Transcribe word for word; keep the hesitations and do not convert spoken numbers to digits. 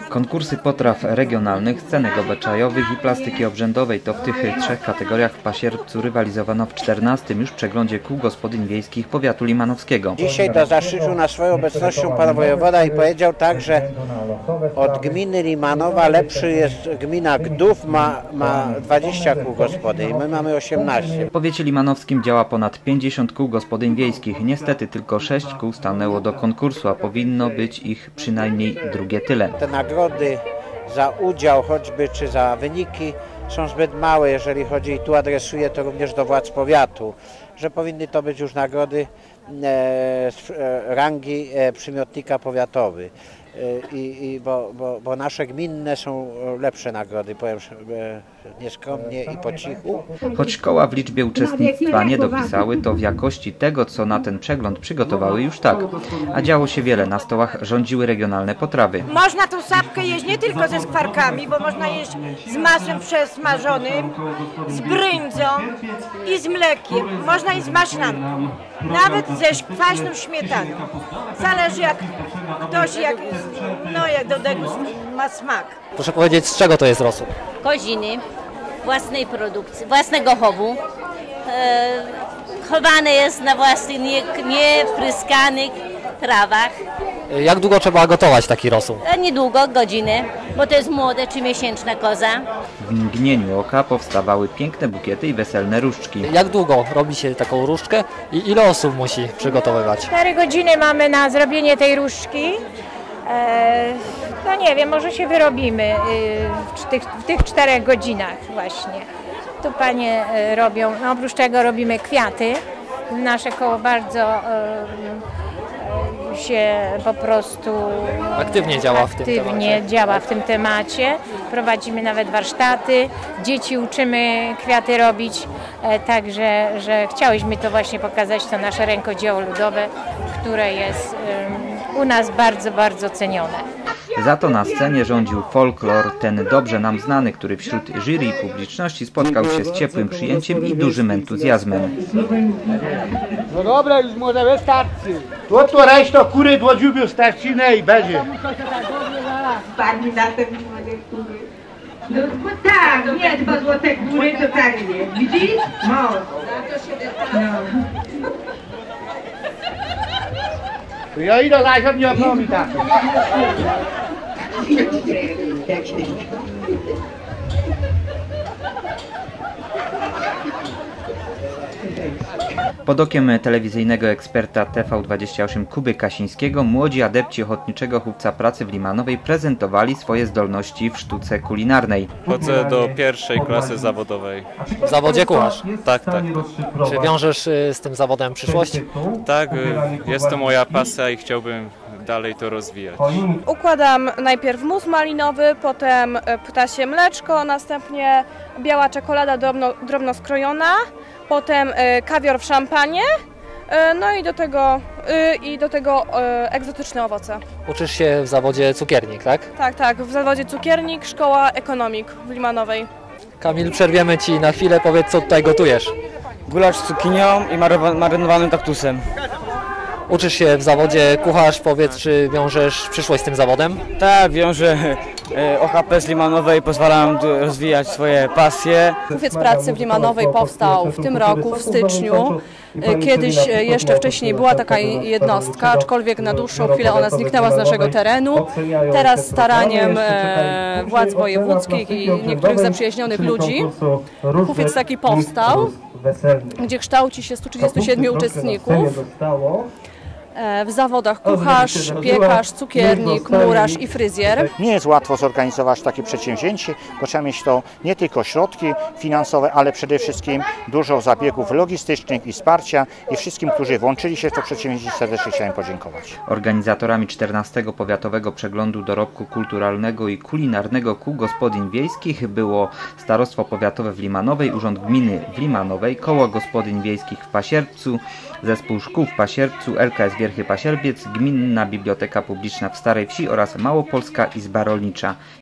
Konkursy potraw regionalnych, scenek obyczajowych i plastyki obrzędowej to w tych trzech kategoriach w Pasierbcu rywalizowano w czternastym już przeglądzie kół gospodyń wiejskich powiatu limanowskiego. Dzisiaj to zaszczycił nas swoją obecnością pan wojewoda i powiedział tak, że od gminy Limanowa lepszy jest gmina Gdów, ma, ma dwadzieścia kół gospodyń, my mamy osiemnaście. W powiecie limanowskim działa ponad pięćdziesiąt kół gospodyń wiejskich. Niestety tylko sześć kół stanęło do konkursu, a powinno być ich przynajmniej drugie tyle. Te nagrody za udział choćby czy za wyniki są zbyt małe, jeżeli chodzi, i tu adresuję to również do władz powiatu, że powinny to być już nagrody e, rangi e, przymiotnika powiatowy. I, i bo, bo, bo nasze gminne są lepsze nagrody, powiem e, nieskromnie i po cichu. Choć koła w liczbie uczestnictwa nie dopisały, to w jakości tego, co na ten przegląd przygotowały, już tak. A działo się wiele, na stołach rządziły regionalne potrawy. Można tą sapkę jeść nie tylko ze skwarkami, bo można jeść z masłem przesmażonym, z bryndzą i z mlekiem. Można i z maślanką, nawet ze kwaśną śmietaną. Zależy jak ktoś jak, no, jak do tego ma smak. Proszę powiedzieć, z czego to jest rosół? Koziny, własnej produkcji, własnego chowu. E, chowane jest na własnych, nie, niepryskanych trawach. Jak długo trzeba gotować taki rosół? E, niedługo, godzinę, bo to jest młoda, trzymiesięczna koza. W mgnieniu oka powstawały piękne bukiety i weselne różdżki. Jak długo robi się taką różdżkę i ile osób musi przygotowywać? Cztery godziny mamy na zrobienie tej różdżki. E, no nie wiem, może się wyrobimy w tych, w tych czterech godzinach właśnie. Tu panie robią, no oprócz tego robimy kwiaty. Nasze koło bardzo e, się po prostu aktywnie działa w tym aktywnie temacie. działa w tym temacie. Prowadzimy nawet warsztaty, dzieci uczymy kwiaty robić, e, także że chciałyśmy to właśnie pokazać, to nasze rękodzieło ludowe, które jest um, u nas bardzo, bardzo cenione. Za to na scenie rządził folklor, ten dobrze nam znany, który wśród jury i publiczności spotkał się z ciepłym przyjęciem i dużym entuzjazmem. No dobra, już może wystarczy. To to reszta kury do dziubiu starczyny i będzie. Pani na te młode kury. No tak, nie, dwa złote kury to tak nie. Widzisz? No. To ja idę zajrzeć, nie obnowi tak. Pod okiem telewizyjnego eksperta T V dwadzieścia osiem Kuby Kasińskiego młodzi adepci Ochotniczego Chówca Pracy w Limanowej prezentowali swoje zdolności w sztuce kulinarnej. Chodzę do pierwszej klasy zawodowej. W zawodzie kucharz? Tak, tak. Czy wiążesz z tym zawodem przyszłość? Tak, jest to moja pasja i chciałbym dalej to rozwijać. Układam najpierw mus malinowy, potem ptasie mleczko, następnie biała czekolada drobno, drobno skrojona, potem kawior w szampanie, no i do tego, i do tego egzotyczne owoce. Uczysz się w zawodzie cukiernik, tak? Tak, tak, w zawodzie cukiernik, szkoła ekonomik w Limanowej. Kamil, przerwiemy Ci na chwilę, powiedz co tutaj gotujesz. Gulasz z cukinią i marynowanym kaktusem. Uczysz się w zawodzie kucharz, powiedz, czy wiążesz przyszłość z tym zawodem? Tak, wiążę O H P z Limanowej, pozwalam rozwijać swoje pasje. Kufiec pracy w Limanowej powstał w tym roku, w styczniu. Kiedyś jeszcze wcześniej była taka jednostka, aczkolwiek na dłuższą chwilę ona zniknęła z naszego terenu. Teraz staraniem władz wojewódzkich i niektórych zaprzyjaźnionych ludzi kufiec taki powstał, gdzie kształci się stu trzydziestu siedmiu uczestników w zawodach kucharz, piekarz, cukiernik, murarz i fryzjer. Nie jest łatwo zorganizować takie przedsięwzięcie, bo trzeba mieć to nie tylko środki finansowe, ale przede wszystkim dużo zabiegów logistycznych i wsparcia i wszystkim, którzy włączyli się w to przedsięwzięcie, serdecznie chciałem podziękować. Organizatorami czternastego Powiatowego Przeglądu Dorobku Kulturalnego i Kulinarnego Kół Gospodyń Wiejskich było Starostwo Powiatowe w Limanowej, Urząd Gminy w Limanowej, Koło Gospodyń Wiejskich w Pasierbcu, Zespół Szkół w Pasierbcu, L K S Wierchy Pasierbiec, Gminna Biblioteka Publiczna w Starej Wsi oraz Małopolska Izba Rolnicza.